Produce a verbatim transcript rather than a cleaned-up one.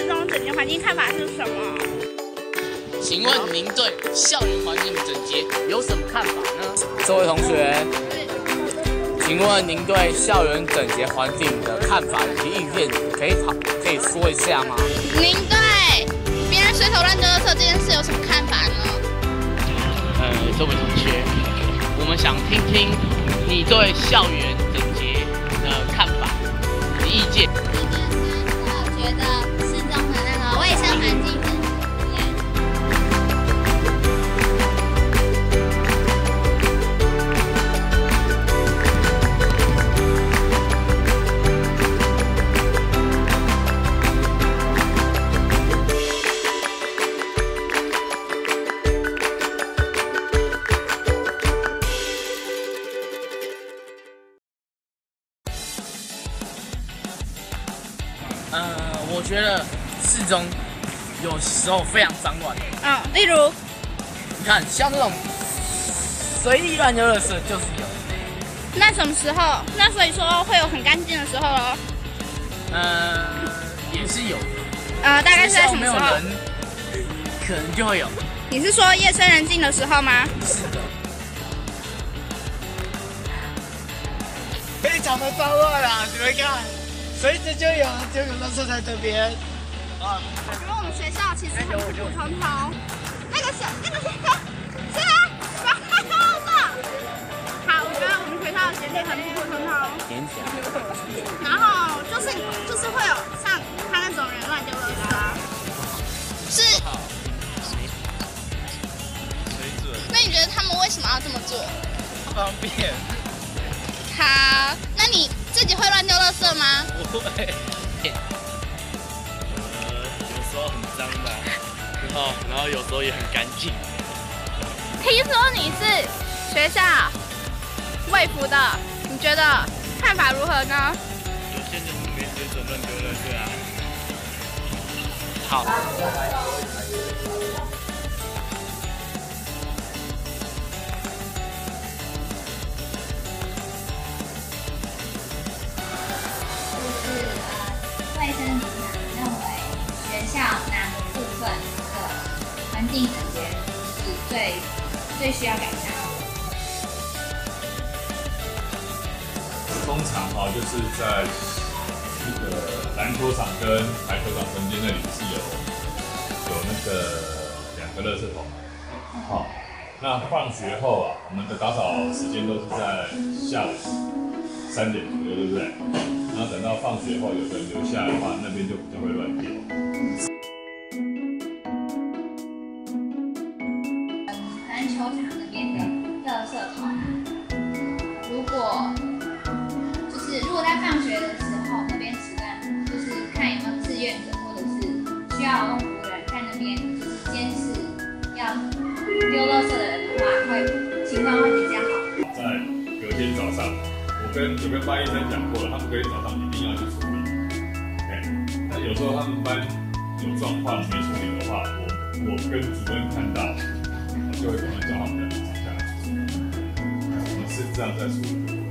市中整洁环境看法是什么？ 请问您对校园环境整洁有什么看法呢？ 这位同学，请问您对校园整洁环境的看法以及意见，可以讨可以说一下吗？ 您对别人随手乱丢垃圾这件事有什么看法呢？ 呃，这位同学，我们想听听你对校园整洁的看法和意见。 我觉得市中的那个卫生环境很讨厌。 呃，我觉得市中有时候非常脏乱。 嗯，例如， 你看，像这种随地乱丢垃圾就是有。 那什么时候？那所以说会有很干净的时候咯。 呃，也是有。 呃，大概是在什么时候？ 学校没有人，可能就会有。 你是说夜深人静的时候吗？ 是的。 非常的脏乱啊！你们看，随时就有就有垃圾在这边啊。 因为我们学校其实很普普通通，那个小那个是是啊，然后呢？好，我觉得我们学校的简历很普普通通， 勉强。 然后就是就是会有像他那种人乱丢垃圾啊。 是。那你觉得他们为什么要这么做？ 方便。 好，那你自己会乱丢垃圾吗？ 不会。呃，有时候很脏吧，然后然后有时候也很干净。 听说你是学校卫福的，你觉得看法如何呢？ 有些人没水准乱丢垃圾啊。 好。 卫生局长认为学校哪个部分的环境整洁是最最需要改善的？ 通常哈、哦，就是在那个篮球场跟排球场中间那里是有有那个两个垃圾桶。好、哦，那放学后啊，我们的打扫时间都是在下午三点左右，对不对？然后等到放学后，有个人留下来的话，那边就比较会乱丢。 篮球场那边的垃圾桶，如果就是如果在放学的时候，那边时段就是看有没有志愿者或者是需要劳动服务的人在那边就是监视要丢垃圾的人的话，会情况会比较好。 在隔天早上。我跟有跟班医生讲过了，他们隔天早上一定要去处理。哎，那有时候他们班有状况没处理的话，我我跟主任看到，我就会赶快叫他们马上下来处理。我们是这样在处理。